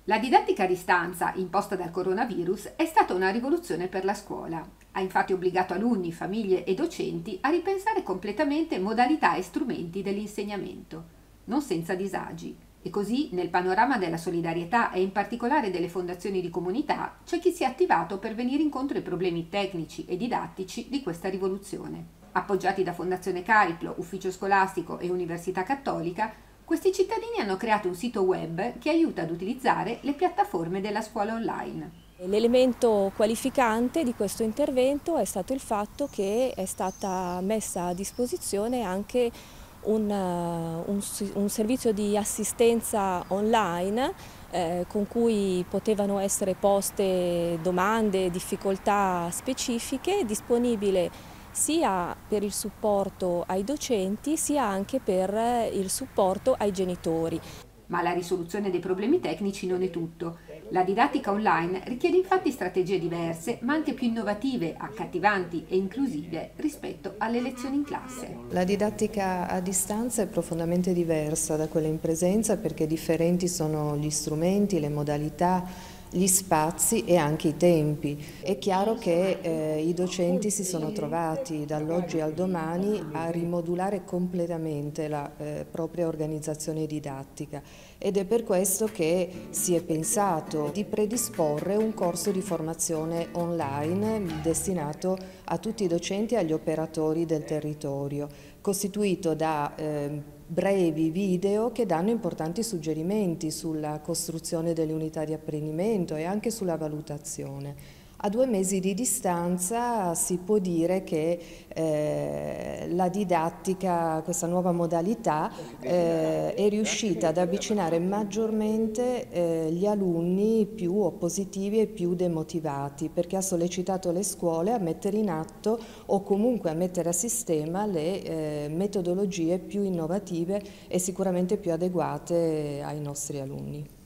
La didattica a distanza, imposta dal coronavirus, è stata una rivoluzione per la scuola. Ha infatti obbligato alunni, famiglie e docenti a ripensare completamente modalità e strumenti dell'insegnamento, non senza disagi. E così, nel panorama della solidarietà e in particolare delle fondazioni di comunità, c'è chi si è attivato per venire incontro ai problemi tecnici e didattici di questa rivoluzione. Appoggiati da Fondazione Cariplo, Ufficio Scolastico e Università Cattolica, questi cittadini hanno creato un sito web che aiuta ad utilizzare le piattaforme della scuola online. L'elemento qualificante di questo intervento è stato il fatto che è stata messa a disposizione anche un servizio di assistenza online con cui potevano essere poste domande, difficoltà specifiche, disponibile sia per il supporto ai docenti sia anche per il supporto ai genitori. Ma la risoluzione dei problemi tecnici non è tutto. La didattica online richiede infatti strategie diverse, ma anche più innovative, accattivanti e inclusive rispetto alle lezioni in classe. La didattica a distanza è profondamente diversa da quella in presenza perché differenti sono gli strumenti, le modalità, gli spazi e anche i tempi. È chiaro che i docenti si sono trovati dall'oggi al domani a rimodulare completamente la propria organizzazione didattica ed è per questo che si è pensato di predisporre un corso di formazione online destinato a tutti i docenti e agli operatori del territorio, costituito da brevi video che danno importanti suggerimenti sulla costruzione delle unità di apprendimento e anche sulla valutazione. A 2 mesi di distanza si può dire che la didattica, questa nuova modalità, è riuscita ad avvicinare maggiormente gli alunni più oppositivi e più demotivati, perché ha sollecitato le scuole a mettere in atto o comunque a mettere a sistema le metodologie più innovative e sicuramente più adeguate ai nostri alunni.